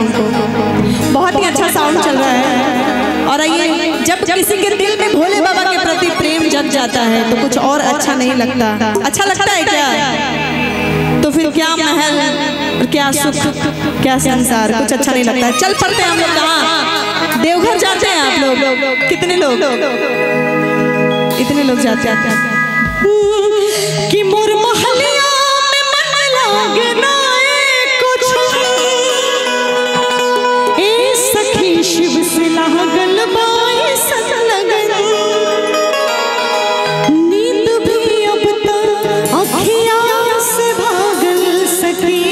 Sound को। बहुत ही अच्छा साउंड चल रहा है। और आइए, जब किसी के दिल में भोले बाबा के प्रति प्रेम जग जाता है तो कुछ और अच्छा नहीं लगता। अच्छा लगता है क्या? तो फिर क्या महल और क्या सुख, क्या संसार, कुछ अच्छा नहीं लगता है। चल पड़ते हैं हम लोग। कहाँ? देवघर जाते हैं आप लोग? कितने लोग? इतने लोग जाते हैं कि मोर महलिया में मन लागना कुछ ए सखी शिव से लागल बाई सन लगन। नींद भी अब तक अखियां से भागल सखी,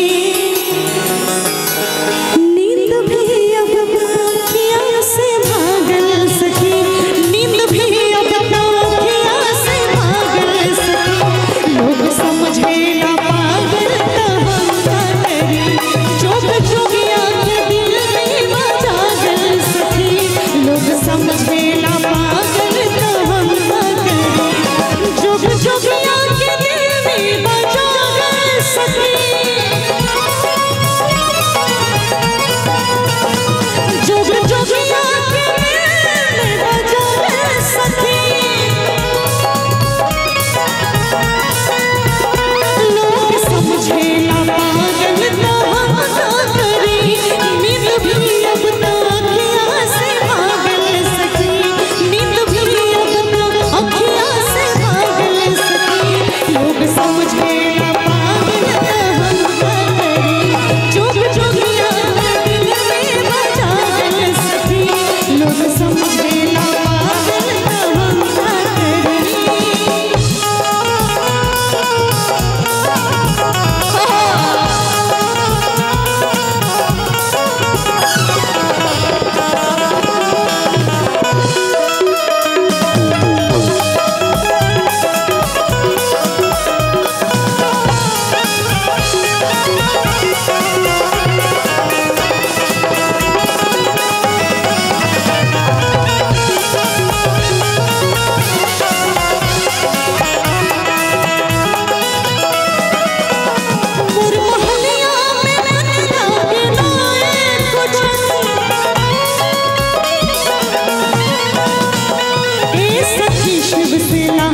नींद भी अब तक अखियां से भागल सखी, नींद भी अब तक अखियां से भागल सखी। लोग समझे ना पागल तो हम का करी, जोग जोगिया के दिल में जागल सखी। लोग समझे ना पागल तो हम का करी, जोग जोगिया के दिल में जागल सखी। जोग जोगिया के दिल में जागल सखी। लोग समझे ना पागल तो हम का करी, नींद भी अब तक अखियां से भागल सखी, नींद भी अब तक अखियां से भागल सखी। लोग समझे ना पागल तो हम का करी, जोग जोगिया के दिल में जागल सखी। लोग समझे ना पागल तो हम का करी। मोर महलिया में मन लागना कुछ ए सखी शिव से